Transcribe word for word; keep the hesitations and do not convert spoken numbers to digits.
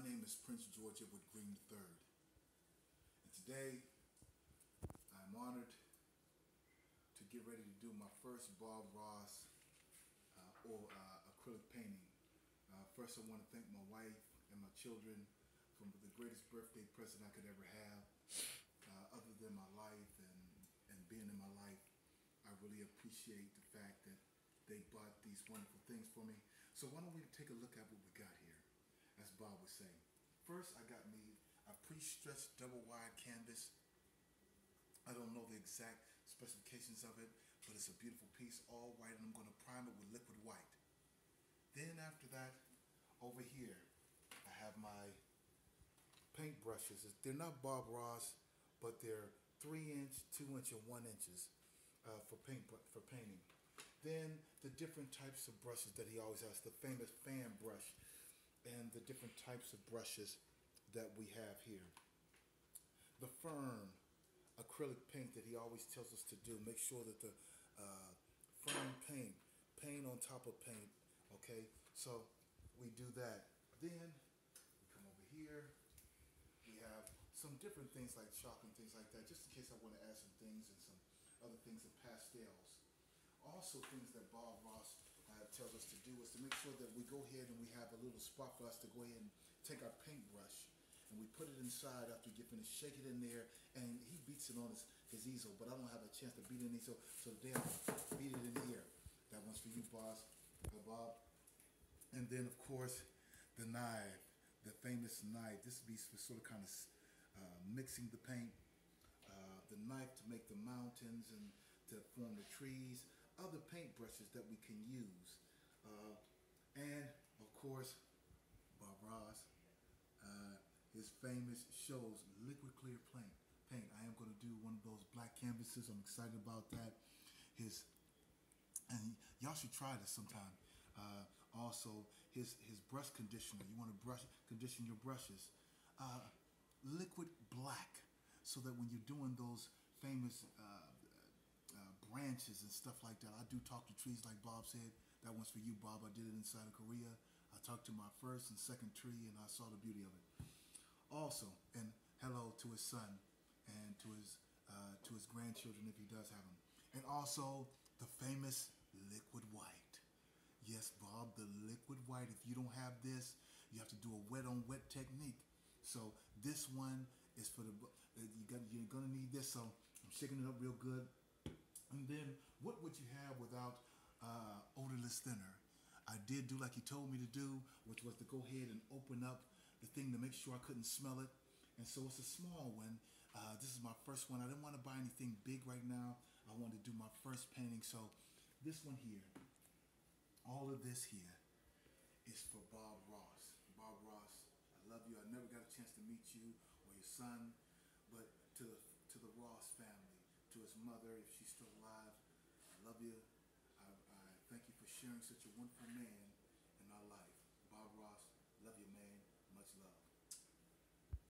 name is Prince George Edward Green the third, and today I'm honored to get ready to do my first Bob Ross uh, or uh, acrylic painting. Uh, first, I want to thank my wife and my children for the greatest birthday present I could ever have. Uh, other than my life and, and being in my life, I really appreciate the fact that they bought these wonderful things for me. So why don't we take a look at what we got here, as Bob would say. First, I got me a pre-stretched double wide canvas. I don't know the exact specifications of it, but it's a beautiful piece, all white, and I'm going to prime it with liquid white. Then after that, over here, I have my paint brushes. They're not Bob Ross, but they're three inch, two inch, and one inches uh, for paint for painting. Then the different types of brushes that he always has, the famous fan brush, and the different types of brushes that we have here. The firm acrylic paint that he always tells us to do. Make sure that the uh, firm paint, paint on top of paint, okay? So we do that. Then we come over here. We have some different things like chalk and things like that, just in case I want to add some things and some other things in pastels. Also, things that Bob Ross uh, tells us to do is to make sure that we go ahead and we have a little spot for us to go ahead and take our paintbrush and we put it inside after we get finished, shake it in there, and he beats it on his, his easel, but I don't have a chance to beat it in there, so, so today I'll beat it in here. That one's for you, boss, uh, Bob. And then, of course, the knife, the famous knife. This would be for sort of kind of uh, mixing the paint. Uh, the knife to make the mountains and to form the trees. Other paint brushes that we can use. Uh, and, of course, Bob Ross, uh, his famous shows, liquid clear paint. Paint. I am going to do one of those black canvases. I'm excited about that. His, and y'all should try this sometime. Uh, also, his his brush conditioner. You want to brush condition your brushes. Uh, liquid black, so that when you're doing those famous uh, uh, branches and stuff like that, I do talk to trees like Bob said. That one's for you, Bob. I did it inside of Korea. I talked to my first and second tree, and I saw the beauty of it. Also, and hello to his son and to his uh, to his grandchildren if he does have them. And also the famous liquid white. Yes, Bob, the liquid white. If you don't have this, you have to do a wet on wet technique. So this one is for the, you got, you're gonna need this. So I'm shaking it up real good. And then what would you have without uh, odorless thinner? I did do like he told me to do, which was to go ahead and open up the thing to make sure I couldn't smell it. And so it's a small one. Uh, this is my first one. I didn't want to buy anything big right now. I wanted to do my first painting. So this one here, all of this here is for Bob Ross. Bob Ross, I love you. I never got a chance to meet you or your son, but to the, to the Ross family, to his mother, if she's still alive, I love you. I, I thank you for sharing such a wonderful man in my life. Bob Ross, love you, man. Much love.